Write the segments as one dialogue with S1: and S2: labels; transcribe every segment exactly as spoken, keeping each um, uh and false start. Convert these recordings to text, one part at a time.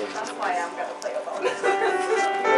S1: That's why I'm going to play alone.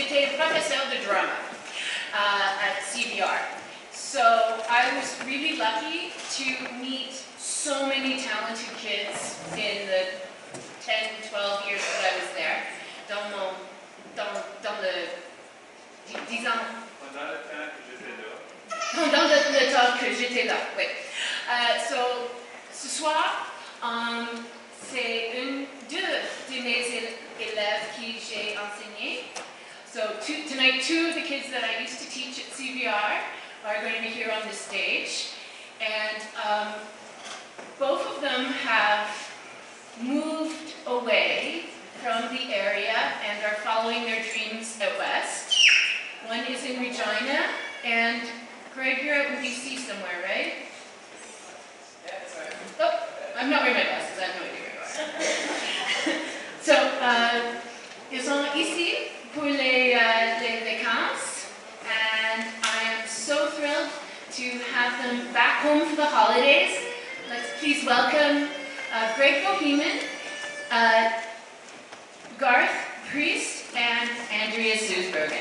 S2: j'étais professeur de drama uh, at C V R. So I was really lucky to meet so many talented kids in the ten, twelve years that I was there. Dans, mon, dans, dans le dix ans.
S3: Pendant le temps que j'étais là.
S2: Pendant le, le temps que j'étais là, oui. Uh, so, ce soir, um, c'est une, deux de mes élèves qui j'ai enseigné. So two, tonight, two of the kids that I used to teach at C V R are going to be here on the stage. And um, both of them have moved away from the area and are following their dreams out west. One is in Regina, and Greg, you're out in B C somewhere, right?
S1: Yeah, that's right.
S2: Oh, I'm not wearing my glasses, I have no idea where you are. So, uh, ils sont ici pour les, uh, les vacances, and I am so thrilled to have them back home for the holidays. Let's please welcome uh, Greg Bohemen, uh, Garth, Priest, and Andrea Soesbergen.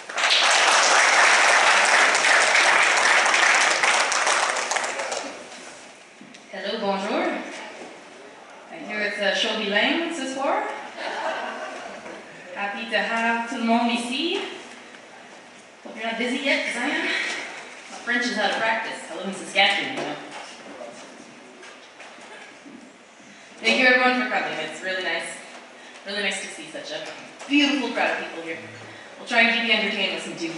S4: Hello, bonjour. I hear it's a show bilingue ce soir. Happy to have tout le monde ici. Hope you're not busy yet, because I am. My French is out of practice. I live in Saskatchewan, you know. Thank you everyone for coming. It's really nice. Really nice to see such a beautiful crowd of people here. We'll try and keep you entertained with some tunes.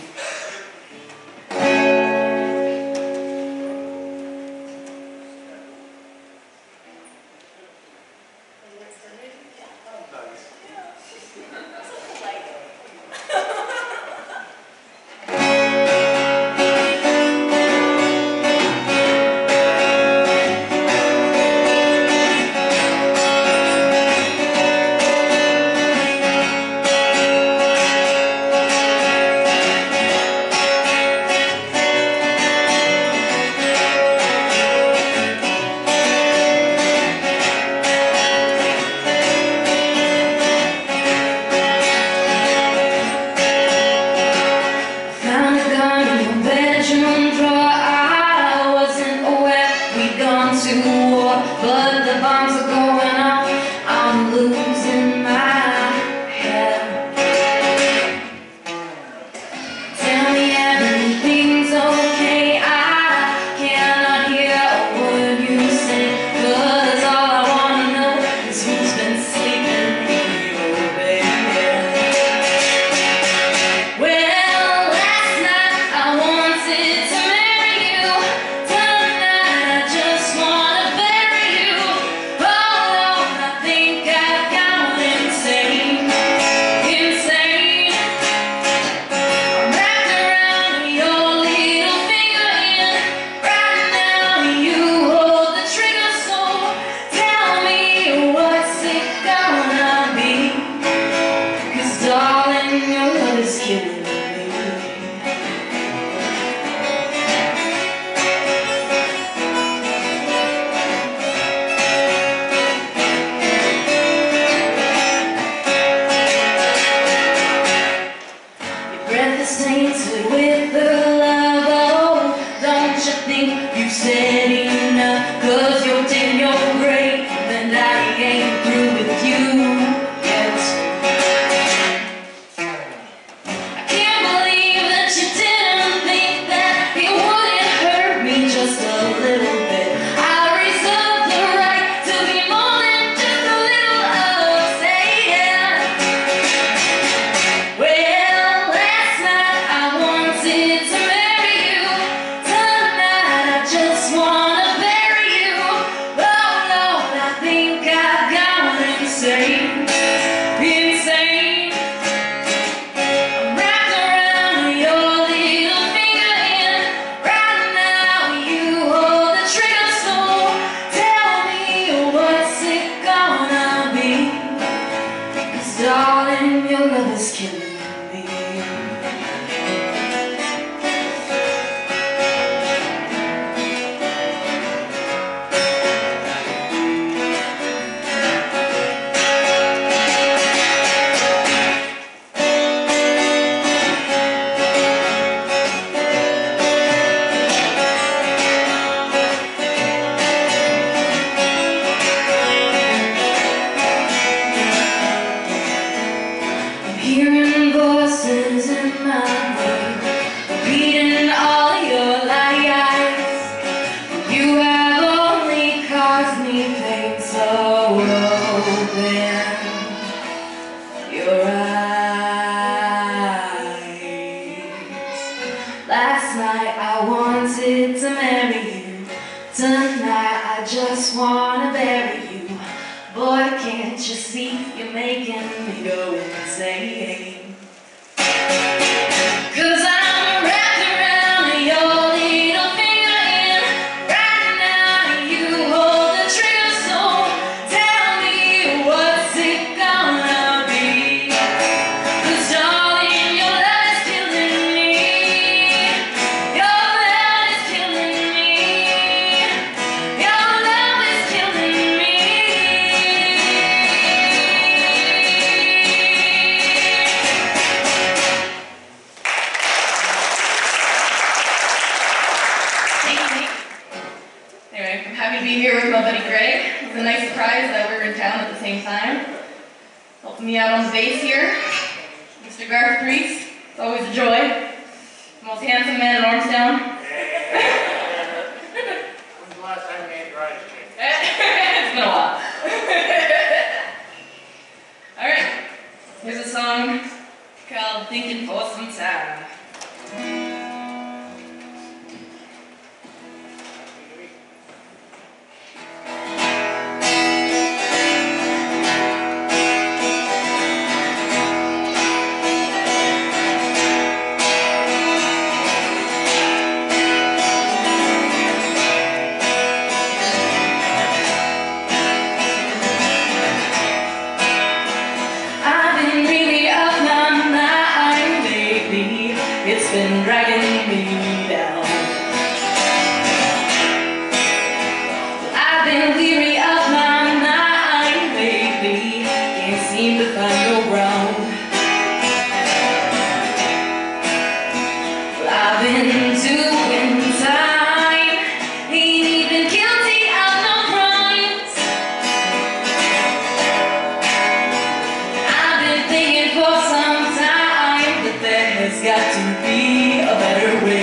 S4: Hearing voices in my brain, reading all your lies. You have only caused me pain, so open your eyes. Last night I wanted to marry you. Tonight I just wanna bury you. Boy, can't you see you're making me go insane? 'Cause I'm wrapped around your little finger and right now you hold the trigger, so tell me what's it gonna be? 'Cause darling, your love is killing me. Your love is killing me. Your love is killing me. Anyway, I'm happy to be here with my buddy Greg. It was a nice surprise that we were in town at the same time. Helping me out on the bass here, Mister Garth. It's always a joy. The most handsome man in Ormstown.
S1: When's the last time you ate rice cake?
S4: It's been a while. Alright, here's a song called Thinking for Some Time. I've been really up my mind lately. It's been dragging me down. I've been weary of my mind lately. Can't seem to find no ground. Well, I've been doing time, ain't even guilty of no crimes. I've been thinking for some time that there has got to be a better way.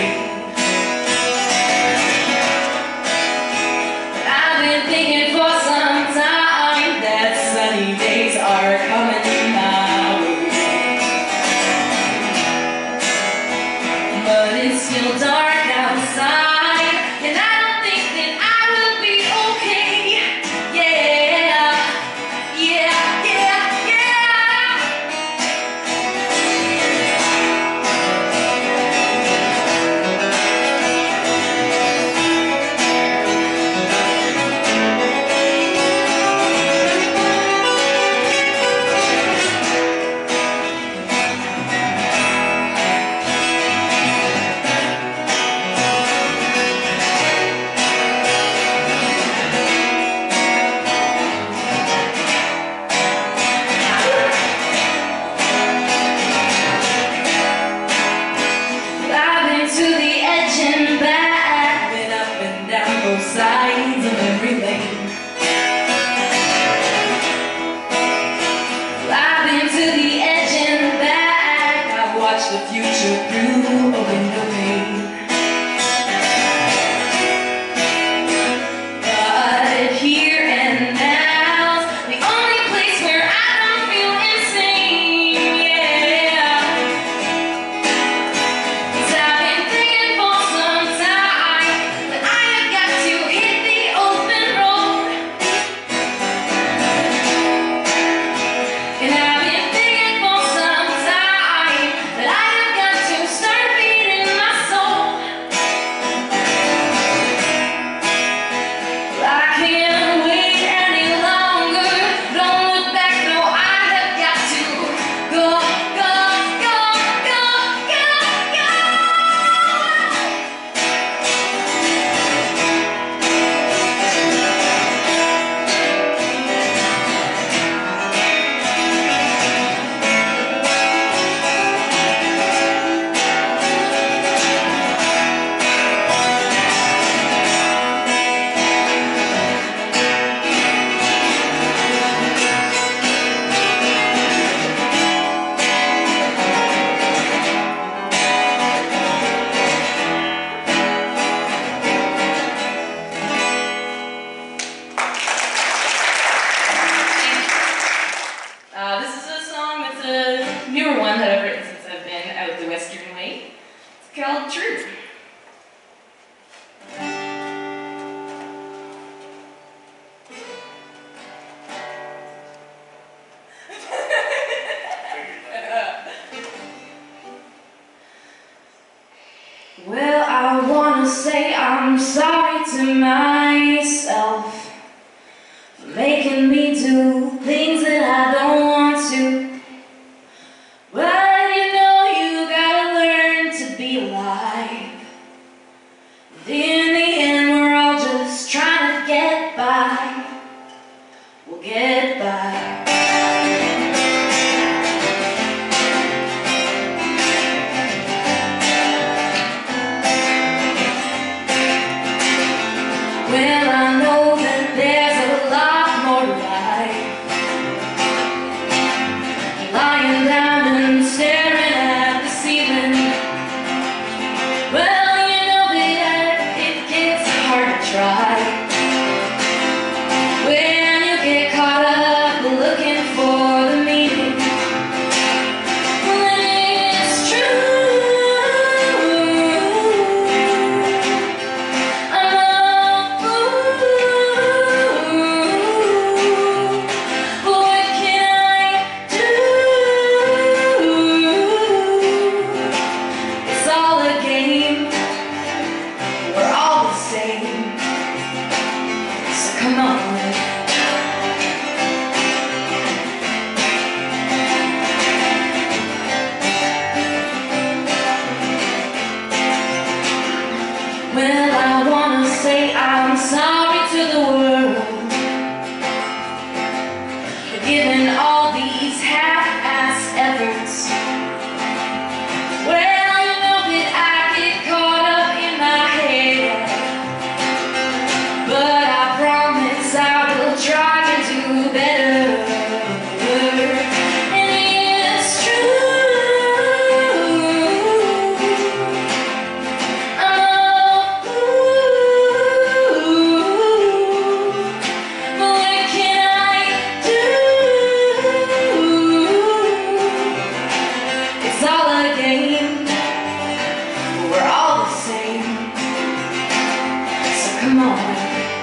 S4: I've been thinking for some time that sunny days are coming my way. But it's still dark outside, and I don't think that I will be okay. Yeah, yeah, yeah, yeah. favorite one that I've written since I've been out the Western way. It's called True.
S5: Well, I wanna say I'm sorry to myself for making me do things that I don't want to. Well, you know you gotta learn to be alive. And in the end, we're all just trying to get by. We'll get by. Well, I know that there's a lot more to life. Lying down and staring at the ceiling. Well, you know that it gets hard to try when you get caught up looking for the meaning. When it's true, I'm a what can I do? It's all a game. We're all the same. So come on. Well, I wanna say I'm sorry to the world for giving all these half-ass efforts. Well, you know that I get caught up in my head, but I promise I will try to do better. And it's true, I'm a fool. What can I do? It's all a game. We're all the same. So come on.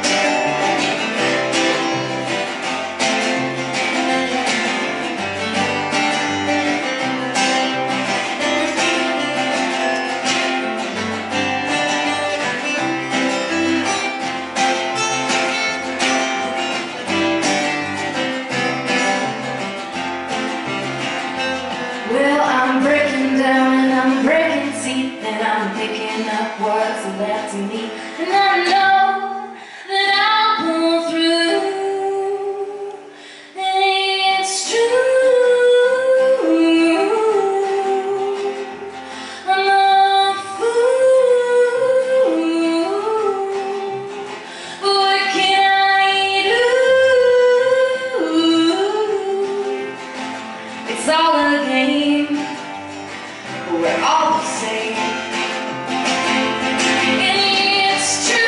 S5: Well, I'm breaking down and I'm breaking teeth and I'm picking up what's left of me. And I know that I'll pull through. And it's true, I'm a fool. What can I do? It's all a game. We're all the same. And it's true,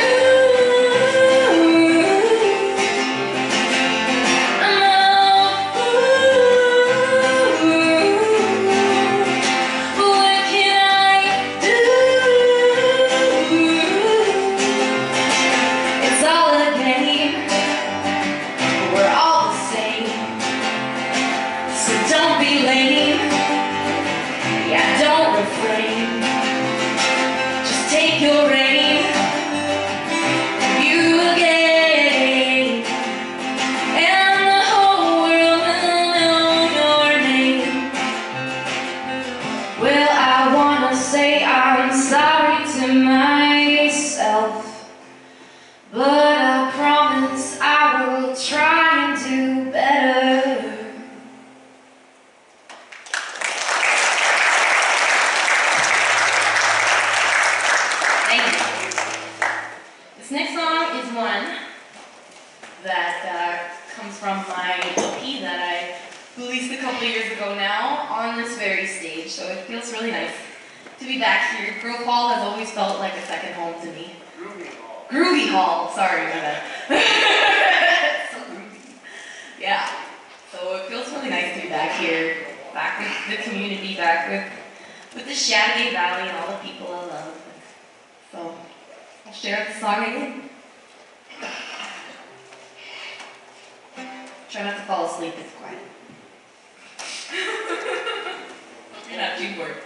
S5: I'm a fool. What can I do? It's all a game. We're all the same. So don't be lame. Yeah, don't refrain. Just take your aim. You again. And the whole world will know your name. Well, I wanna say I'm sorry to myself, but I promise I will try and do better.
S4: Thank you. This next song is one that uh, comes from my L P that I released a couple of years ago now on this very stage, so it feels really nice to be back here. Grove Hall has always felt like a second home to me.
S1: Groovy Hall.
S4: Groovy Hall, sorry, my bad. So groovy. Yeah, so it feels really nice to be back here.
S5: back with the community, back with, with the Chateau Valley and all the people I love. So I'll share the song again. Try not to fall asleep, it's quiet. You're not too bored.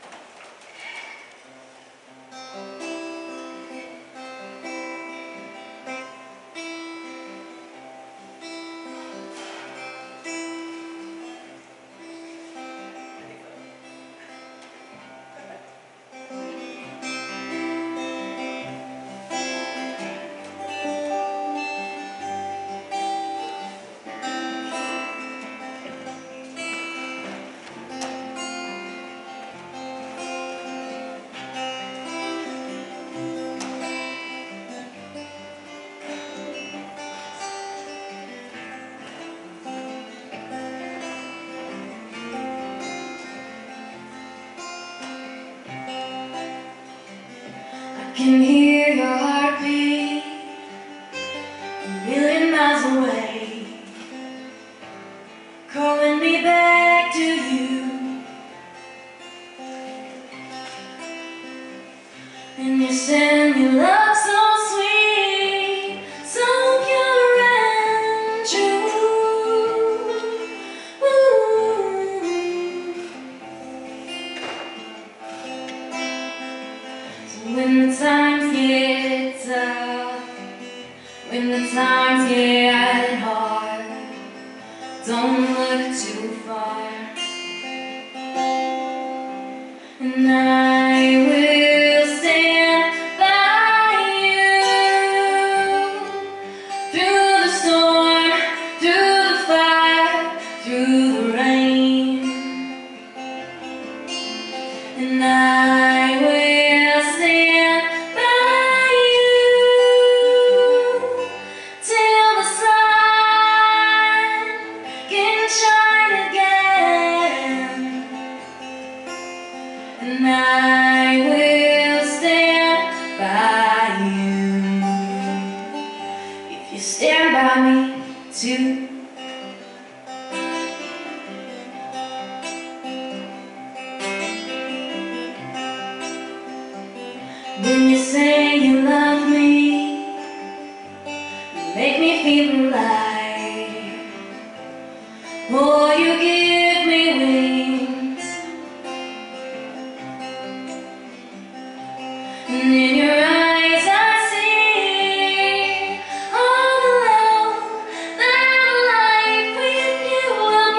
S5: I can hear your heartbeat a million miles away, calling me back to you. And you send your love so sweet, so pure and true. Ooh. So when the times get tough, when the times get hard, don't look too far, and I will stand by you through the storm, through the fire, through the rain, and I will stand by you till the sun can shine again, and I will stand by you if you stand by me too. When you say you love me, you make me feel alive. Oh, you give me wings, and in your eyes I see all the love that life with you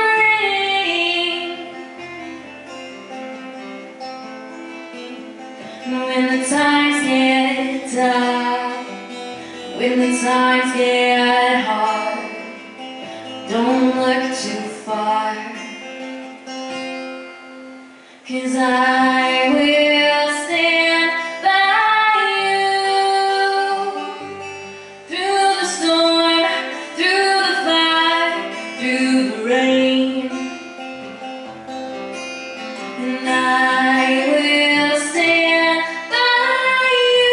S5: will bring. And when the times get tough, when the times get hard, don't look too far, 'cause I will stand by you through the storm, through the fire, through the rain, and I will stand by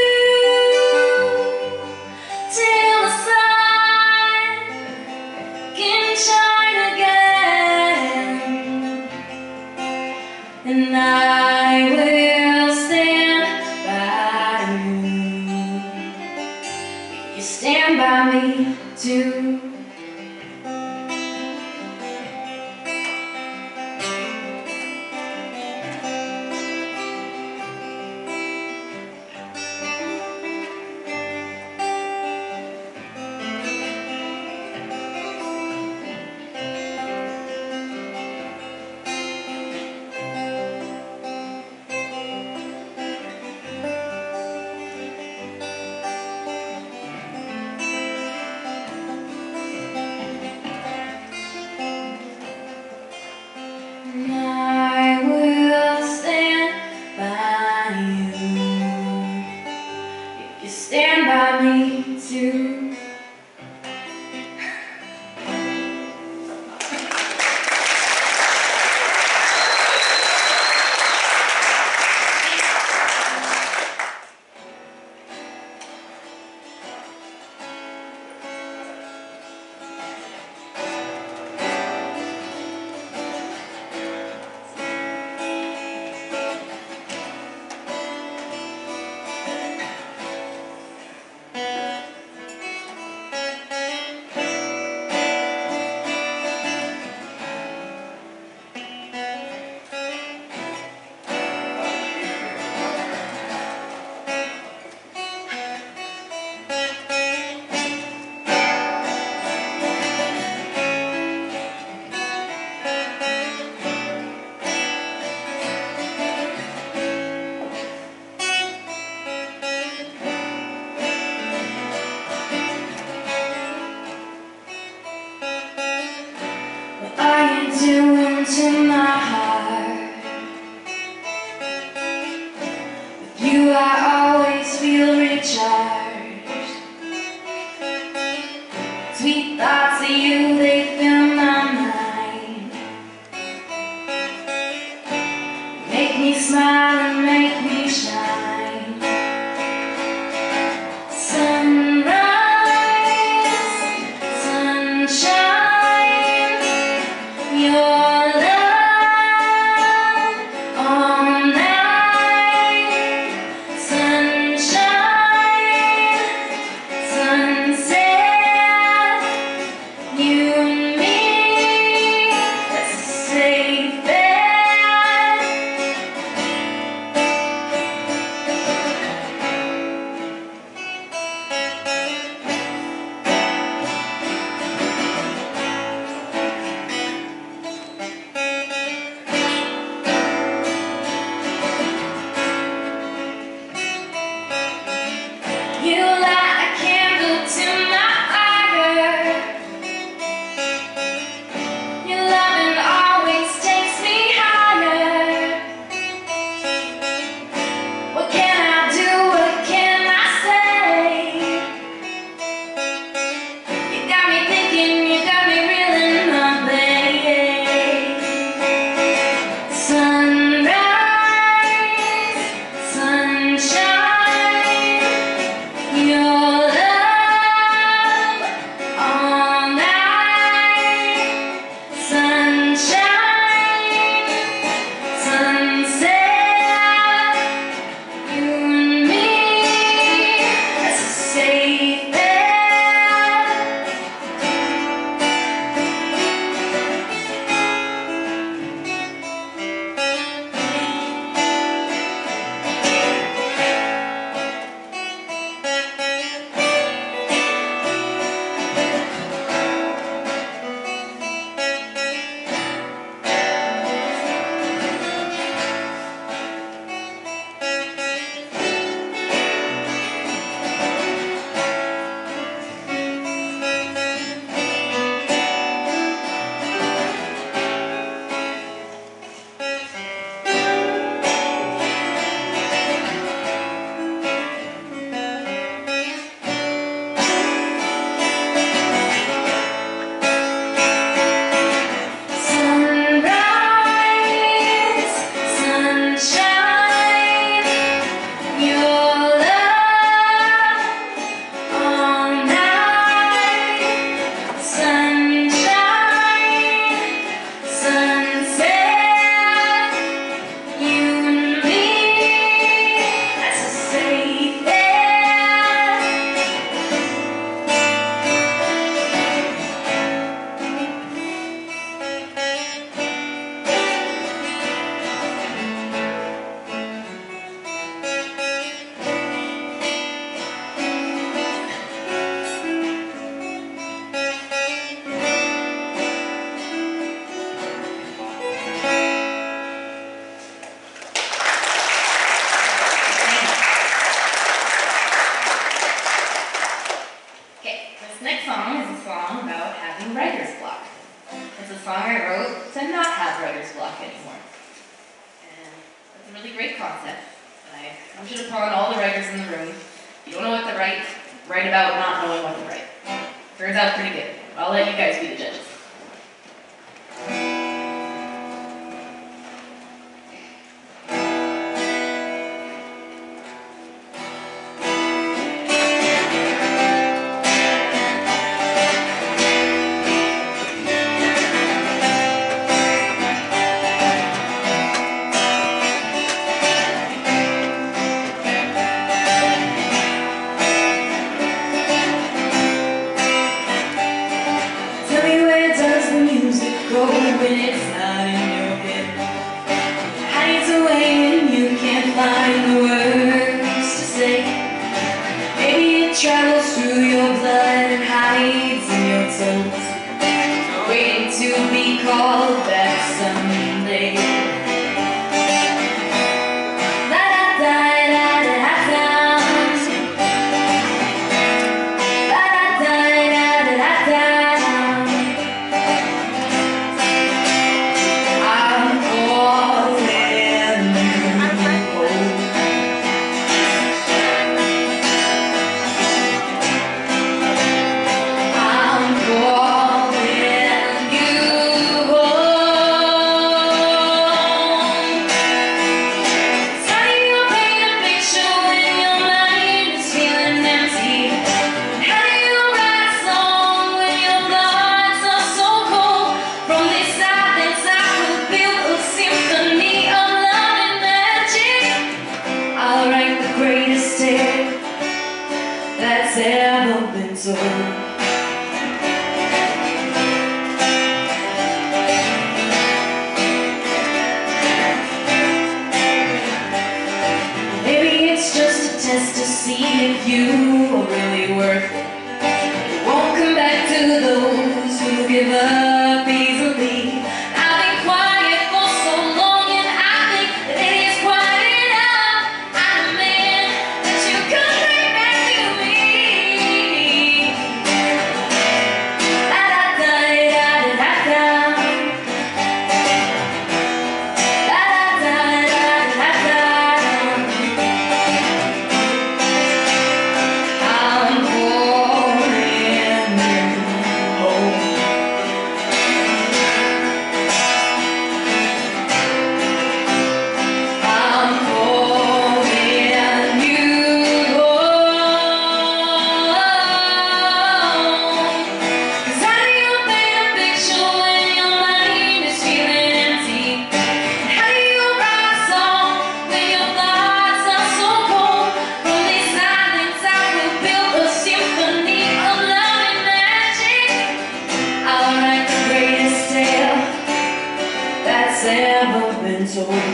S5: you till the sun can shine again, and I will stand by you. You stand by me too. make me smile and make me shine. Sunrise, sunshine, your love all night. Sunshine, sunset, you and me, that's a safe bet. You light a candle to my fire. Your loving always takes me higher. What can I do? What can I say? You got me thinking, you got me reeling my babe. Sunrise, sunshine, your love all night. Sunshine, sunset, you and me, that's a safe bet. Sunrise, sunshine, your love all night. Sunshine, sunset, you and me, that's a safe bet. Okay, this next song is a song about having writer's block. It's a song I wrote to not have writer's block anymore. And it's a really great concept. And I wish it upon all the writers in the room. You don't know what to write, write about not knowing what to write. Turns out pretty good. I'll let you guys be the judges. Tell me where told. Maybe it's just a test to see if you are really worth it. It won't come back to those who give up easily. I've been quiet for so long, and I think that it is quite enough. I'm a man that you come right back to me. La da da da da da. La da da da da da. I'm calling you home. I'm calling you home. 'Cause how do you paint a picture when your mind is feeling empty? And how do you write a song when your thoughts are so cold? From this silence I will build a symphony of love and magic. I'll write the greatest tale that's ever been told.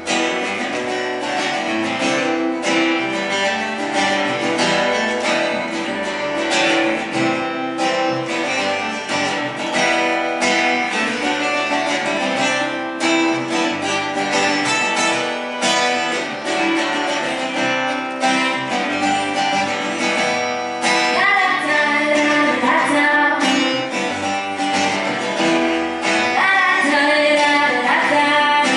S5: La da da da da da. La da da da da da.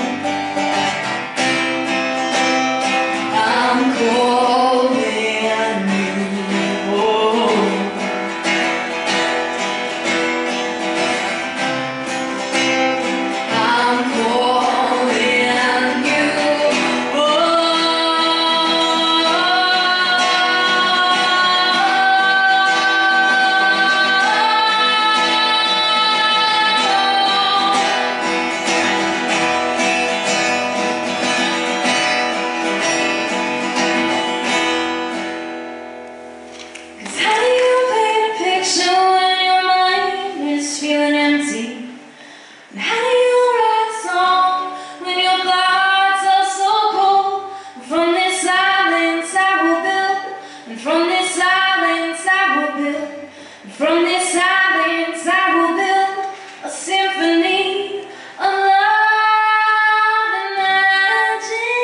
S5: I'm calling you home. I'm calling you Cause how do you paint a picture when your mind is feeling empty? And how do you write a song when your thoughts are so cold? From this silence I will build, and from this silence I will build, and from this silence I will build a symphony of love and magic.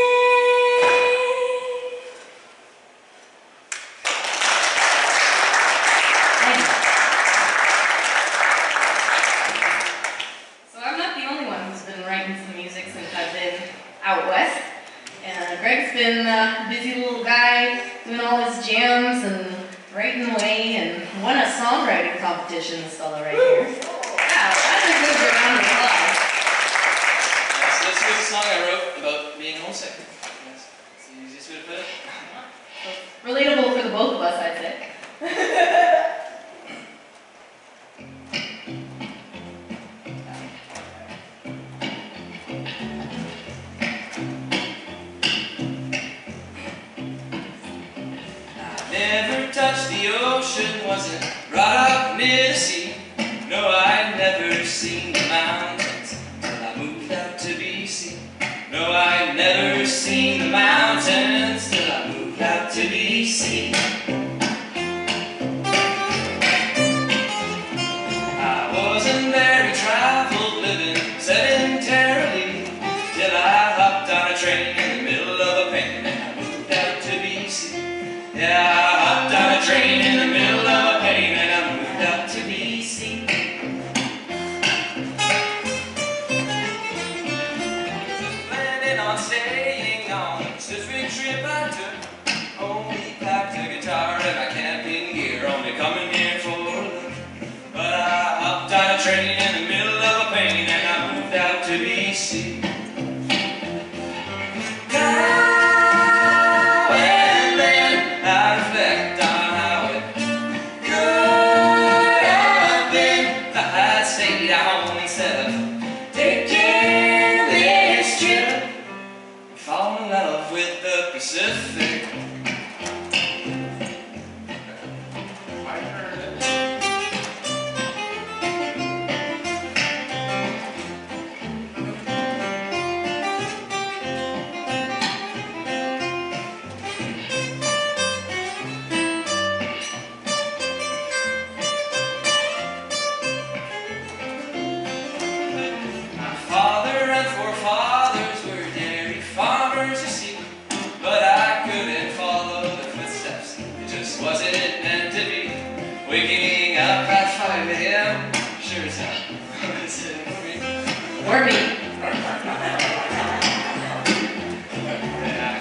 S5: So I'm not the only one who's been writing some music since I've been out west. And Greg's been a busy little guy doing all his jams and writing away and won a songwriting competition, this fella right here. Wow, that's a good round of applause.
S6: So this was a song I wrote about being homesick. That's the easiest way to put it.
S2: Relatable for the both of us, I'd say.
S6: Never touched the ocean, wasn't brought up near the sea. No, I'd never seen the mountains till I moved out to B C. No, I'd never seen the mountains till I moved out to B C. I wasn't very traveled, living sedentarily, till I hopped on a train in the middle of a pain and I moved out to B C. Yeah, I hopped on a train in the middle of a pain and I moved out to B C. Planning on staying on this big trip I took. Only packed a guitar and my camping gear, only coming here for a look. But I hopped on a train in the middle of a pain and I moved out to B C. Now and then I reflect on how it could have been if I had stayed at home instead of taking this trip. Fall in love with the Pacific.
S1: I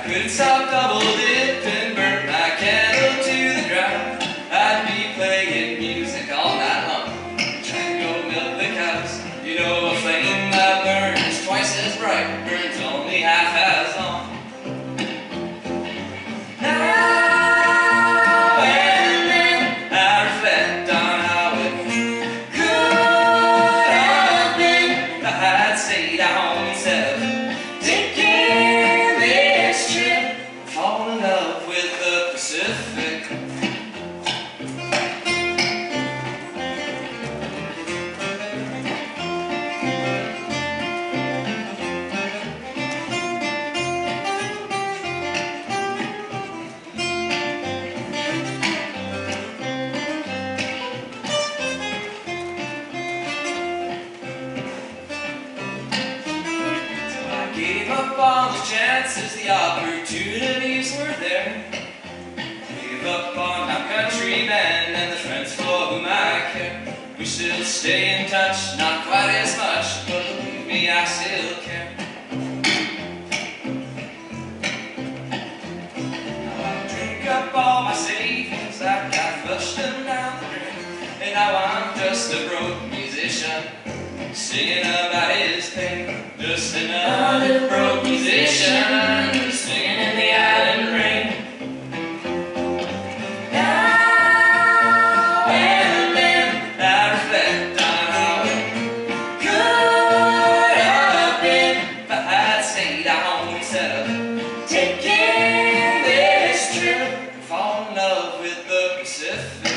S6: couldn't stop double dip and burn my candle to the ground. I'd be playing music all night long, trying to go milk the cows. You know, a flame that burns twice as bright burns only half as long. Now and then I reflect on how it could have been if I had stayed at home instead of taking this trip. Fall in love with the Pacific. Gave up all the chances, the opportunities were there. Gave up on my country band and the friends for whom I care. We still stay in touch, not quite as much, but believe me, I still care. Now I drink up all my savings like I flushed them down the drain. And now I'm just a broke musician, singing about his pain. Just another broke musician, singing in the island rain. Now and then I reflect on how it could have been if I had stayed at home instead of taking this trip. Fall in love with the Pacific.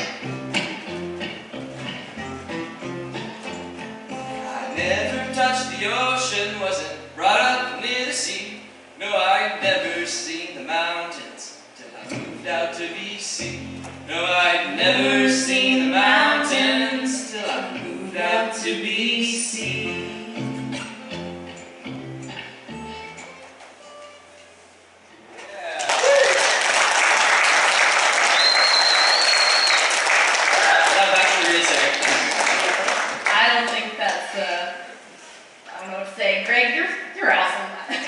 S6: Never touched the ocean, wasn't brought up near the sea. No, I'd never seen the mountains till I moved out to B C. No, I'd never seen the mountains till I moved out to B C.
S2: I don't think that's, uh, I don't know what to say. Greg, you're, you're awesome.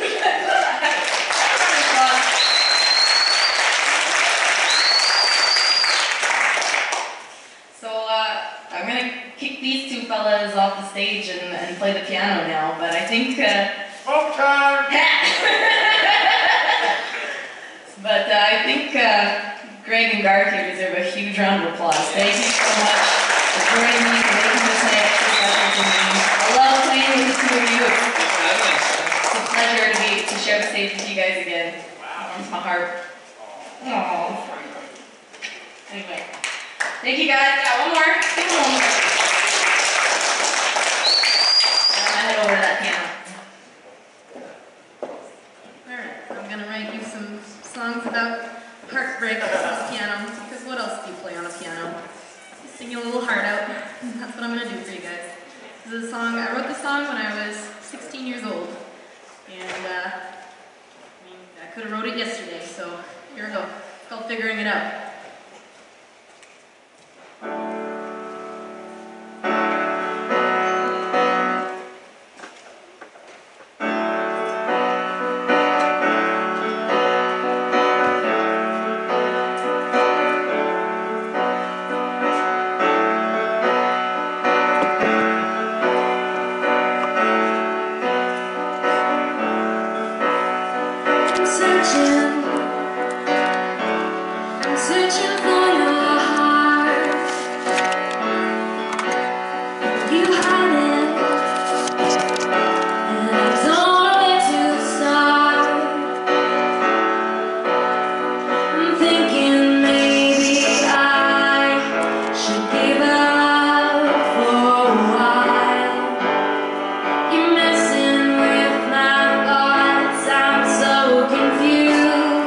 S2: So, uh, I'm gonna kick these two fellas off the stage and, and play the piano now, but I think, uh,
S1: Smoke time!
S2: but uh, I think, uh, Greg and Garth here deserve a huge round of applause. Thank you so much for joining me, for making this an extra special to me. I love playing with the two of you. It's a pleasure to be to share the stage with you guys again. Warms my heart. Aww. Anyway, thank you guys. Yeah, one more. Give me one more. I'm gonna head over to that piano.
S7: Alright, I'm gonna write you some songs about heartbreak on the piano, because what else do you play on a piano? You sing your little heart out, and that's what I'm gonna do for you guys. This is a song, I wrote this song when I was sixteen years old, and uh, I mean, I could have wrote it yesterday, so here we go. It's called Figuring It Out.
S5: Searching for your heart. You hide it, and I don't know where to start. I'm thinking maybe I should give up for a while. You're messing with my thoughts, I'm so confused.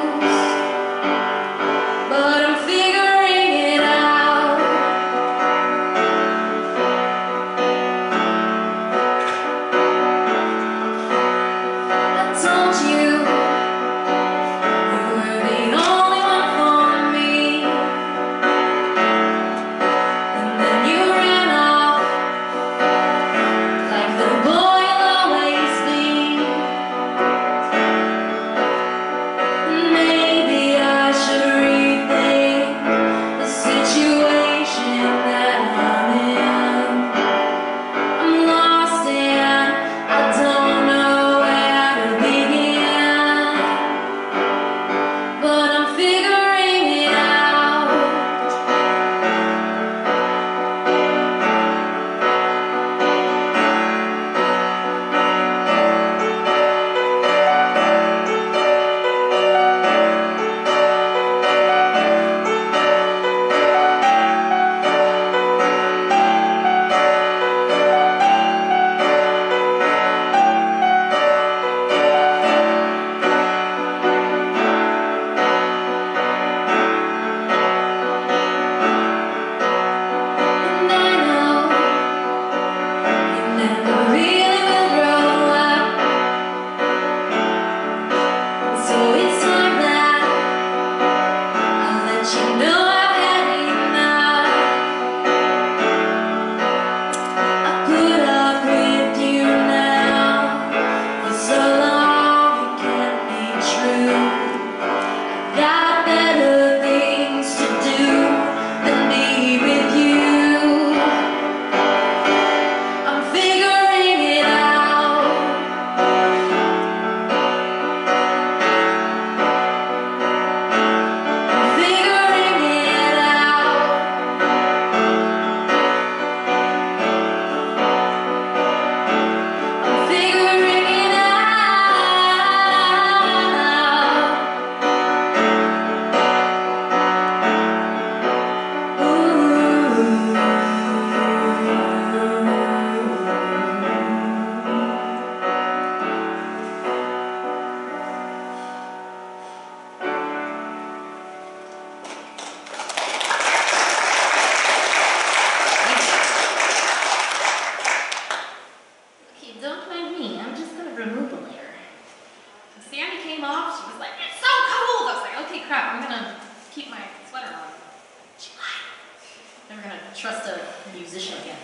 S7: came off, she was like, it's so cold! I was like, okay, crap, I'm gonna keep my sweater on. She lied. Never gonna trust a musician again.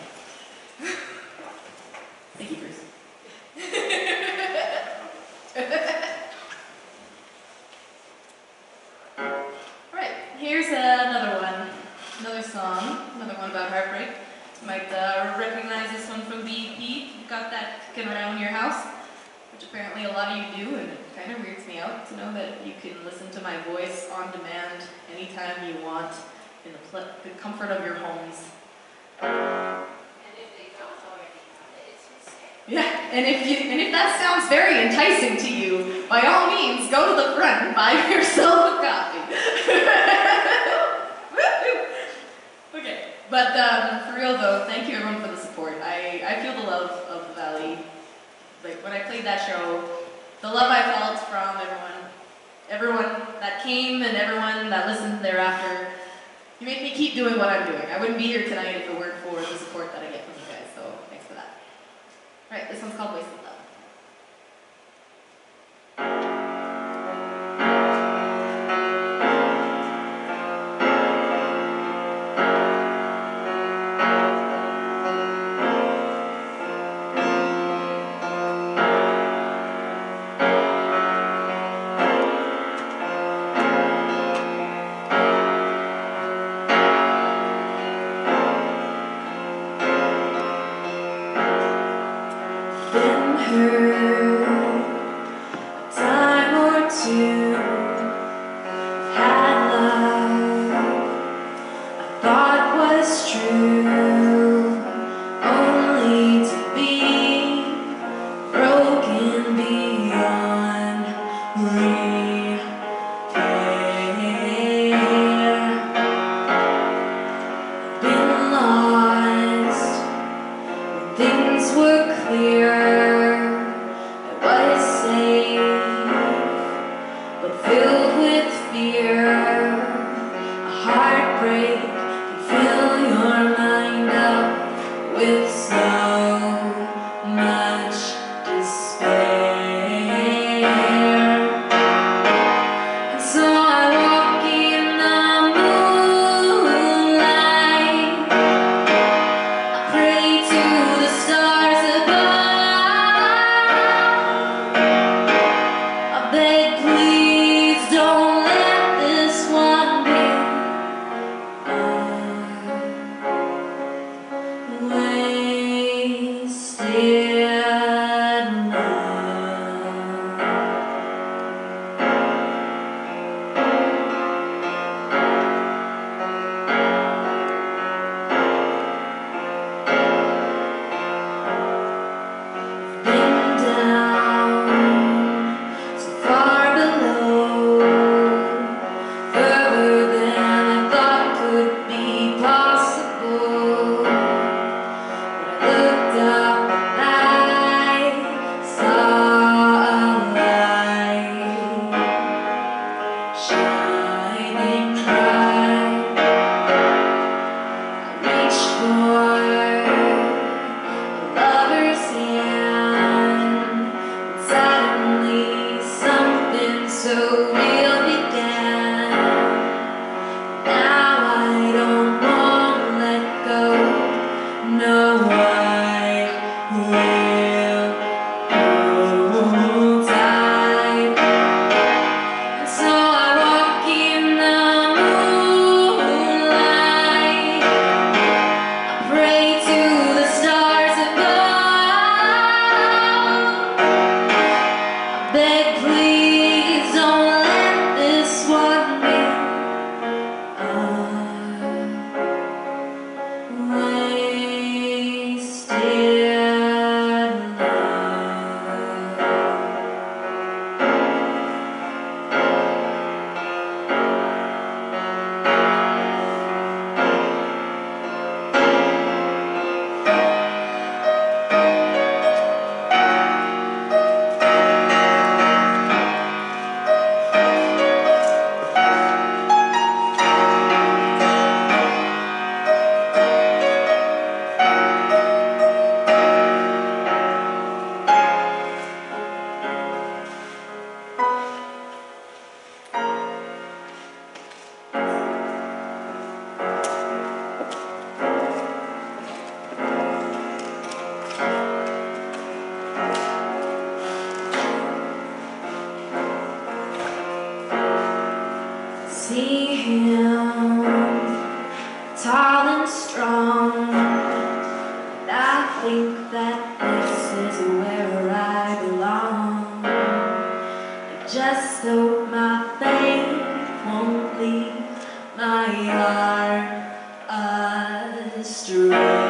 S7: Thank you, Bruce. Alright, here's another one. Another song, another one about heartbreak. You might uh, recognize this one from B E P. You've got that kicking around your house, which apparently a lot of you do, and it kind of weirds me out to know that you can listen to my voice on demand anytime you want in the, pl the comfort of your homes. Yeah, and if you and if that sounds very enticing to you, by all means, go to the front and buy yourself a copy. Okay, but um, for real though, thank you everyone for the support. I, I feel the love of the Valley. Like when I played that show, the love I felt from everyone, everyone that came and everyone that listened thereafter, you make me keep doing what I'm doing. I wouldn't be here tonight if it weren't for the support that I get from you guys, so thanks for that. Alright, this one's called Wasted Love.
S5: Far below see him tall and strong, and I think that this is where I belong. I just hope my faith won't lead my heart astray.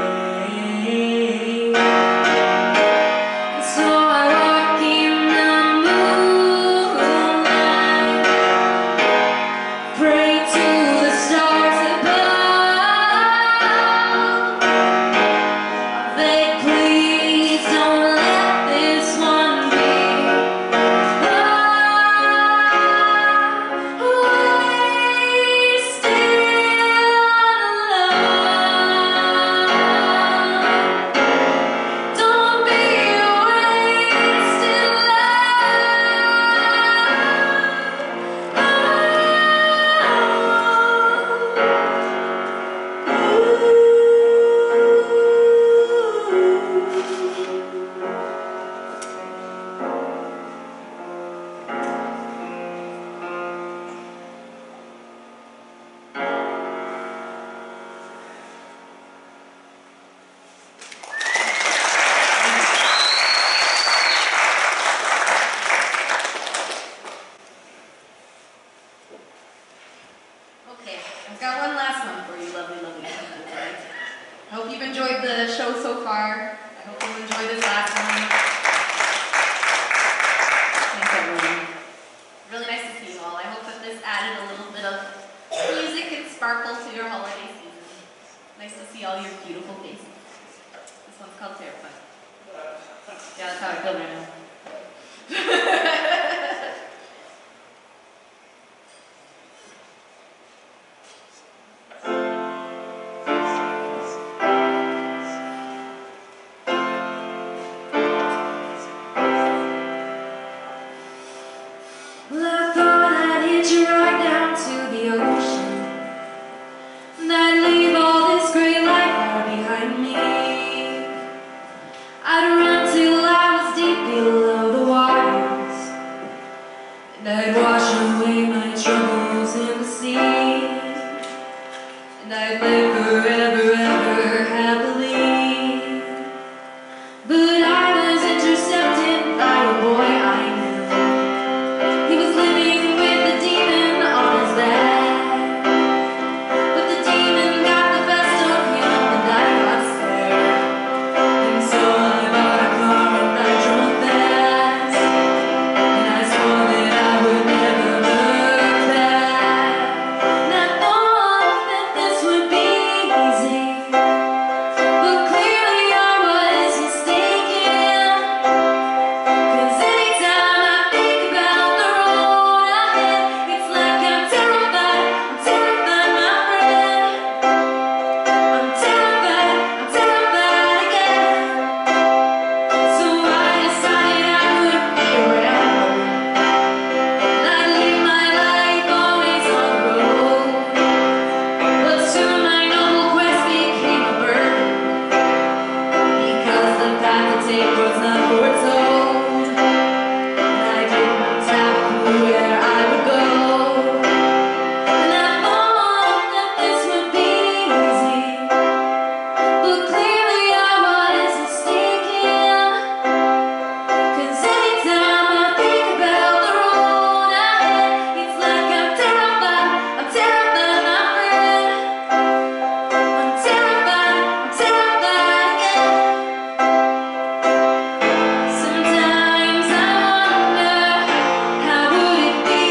S5: Sometimes I wonder, how would it be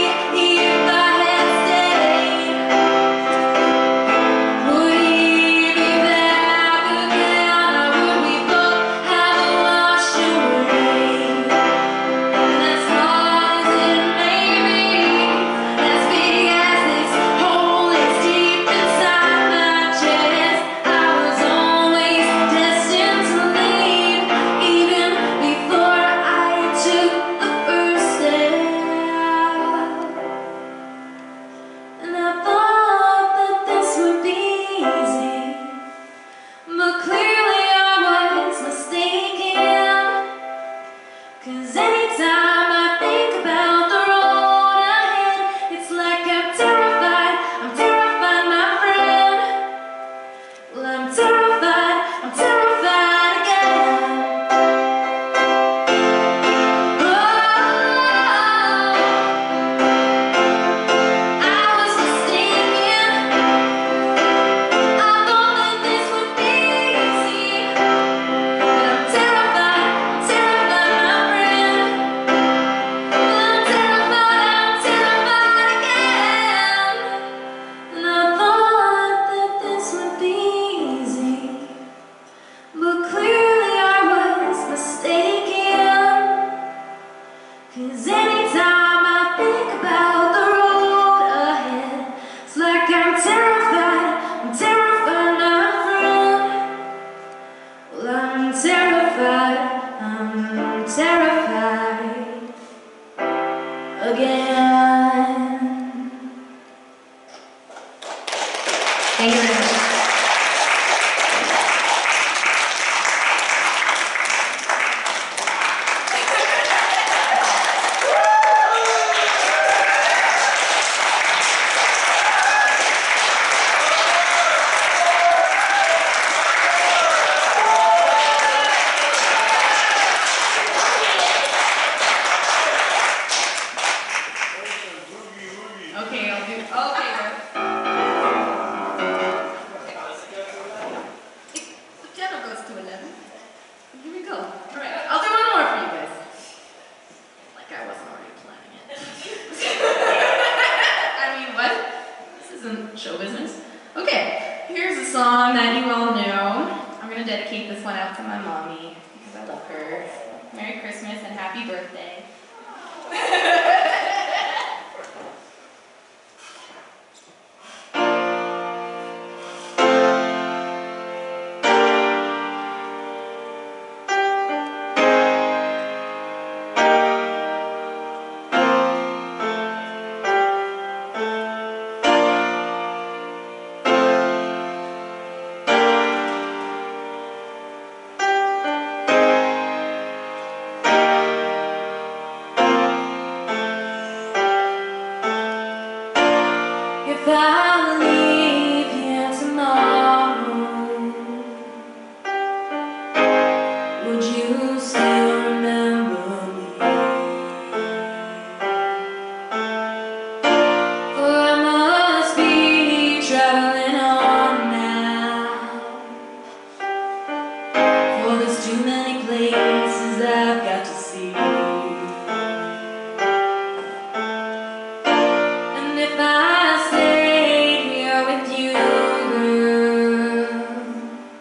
S7: show business. Okay, here's a song that you all know. I'm gonna dedicate this one out to my mommy because I love her. Merry Christmas and happy birthday.
S5: If I leave here tomorrow, would you still remember me? For I must be traveling on now, for there's too many places I've got to see. And if I stayed here with you, girl,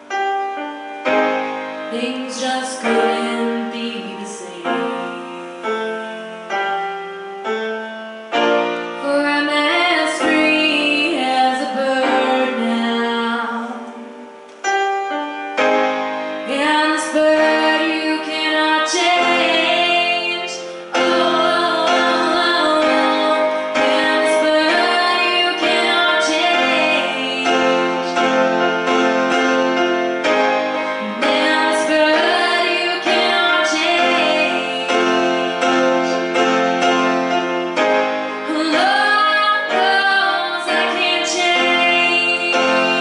S5: things just couldn't be the same. For I'm as free as a bird now, and this bird you cannot change. Oh, oh, oh, oh. And this bird you cannot change. And this bird you cannot change. Lord knows I can't change.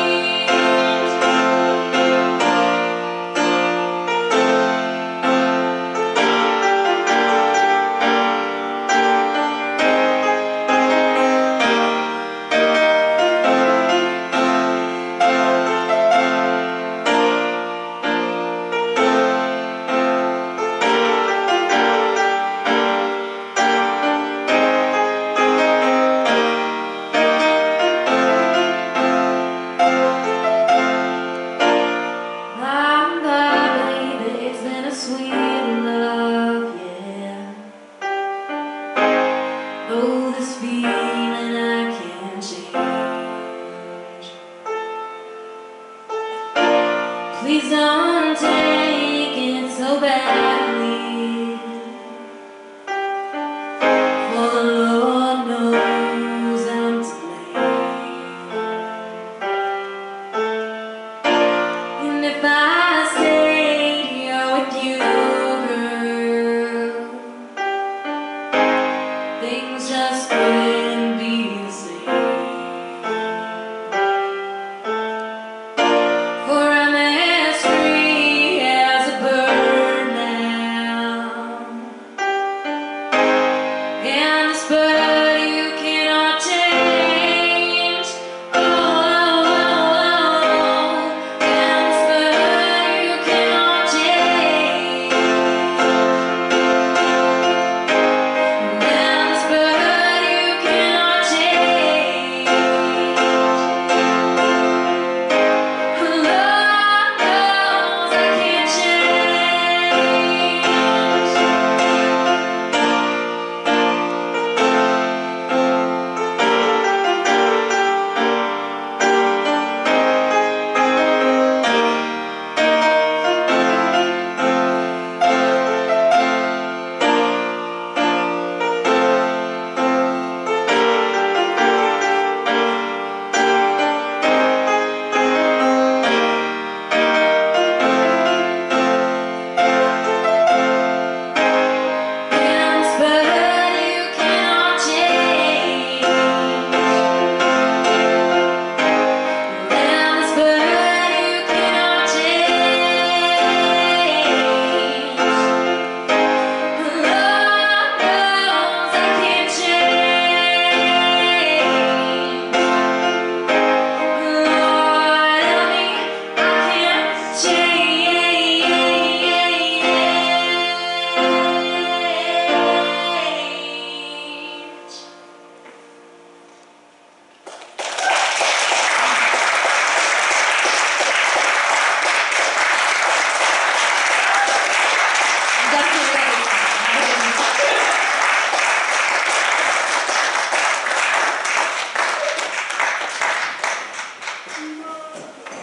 S5: My, my baby, it's been a sweet love, yeah. Though this feels